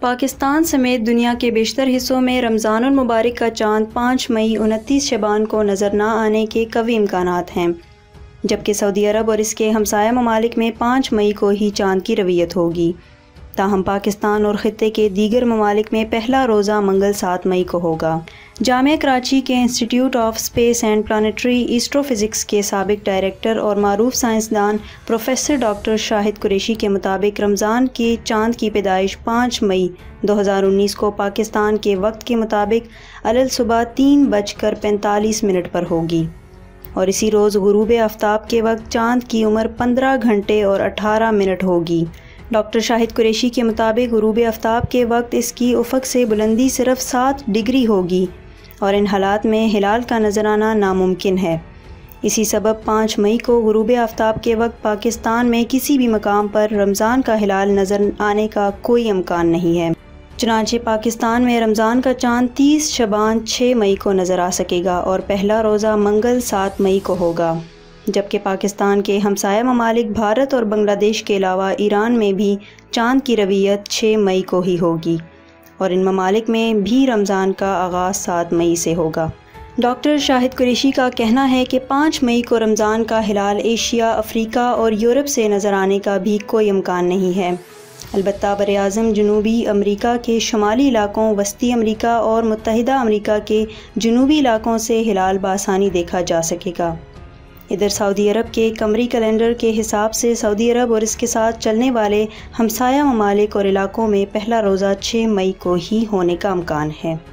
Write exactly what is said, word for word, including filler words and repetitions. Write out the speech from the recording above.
پاکستان سمیت دنیا کے بیشتر حصوں میں رمضان المبارک کا چاند پانچ مئی انتیس شعبان کو نظر نہ آنے کے قوی امکانات ہیں، جبکہ سعودی عرب اور اس کے ہمسایہ ممالک میں پانچ مئی کو ہی چاند کی رویت ہوگی۔ تاہم پاکستان اور خطے کے دیگر ممالک میں پہلا روزہ منگل سات مئی کو ہوگا۔ جامعہ کراچی کے institute of space and planetary astrophysics کے سابق ڈائریکٹر اور معروف سائنسدان پروفیسر ڈاکٹر شاہد قریشی کے مطابق رمضان کے چاند کی پیدائش پانچ مئی دو ہزار انیس کو پاکستان کے وقت کے مطابق علل صبح تین بج کر پینتالیس منٹ پر ہوگی، اور اسی روز غروب آفتاب کے وقت چاند کی عمر پندرہ گھنٹے اور اٹھارہ منٹ ہوگی۔ ڈاکٹر شاہد قریشی کے مطابق غروب آفتاب کے وقت اس کی افق سے بلندی صرف سات ڈگری ہوگی اور ان حالات میں ہلال کا نظر آنا ناممکن ہے۔ اسی سبب پانچ مئی کو غروب آفتاب کے وقت پاکستان میں کسی بھی مقام پر رمضان کا ہلال نظر آنے کا کوئی امکان نہیں ہے۔ چنانچہ پاکستان میں رمضان کا چاند تیس شعبان چھ مئی کو نظر آ سکے گا اور پہلا روزہ منگل سات مئی کو ہوگا، جبکہ پاکستان کے ہمسایہ ممالک بھارت اور بنگلہ دیش کے علاوہ ایران میں بھی چاند کی رویت چھ مئی کو ہی ہوگی، اور ان ممالک میں بھی رمضان کا آغاز سات مئی سے ہوگا۔ ڈاکٹر شاہد قریشی کا کہنا ہے کہ پانچ مئی کو رمضان کا ہلال ایشیا، افریقہ اور یورپ سے نظر آنے کا بھی کوئی امکان نہیں ہے، البتہ براعظم جنوبی امریکہ کے شمالی علاقوں، وسطی امریکہ اور متحدہ امریکہ کے جنوبی علاقوں سے ہلال بآسانی دیکھا جا سکے گا۔ ادھر سعودی عرب کے قمری کیلنڈر کے حساب سے سعودی عرب اور اس کے ساتھ چلنے والے ہمسایہ ممالک اور علاقوں میں پہلا روزہ چھ مئی کو ہی ہونے کا امکان ہے۔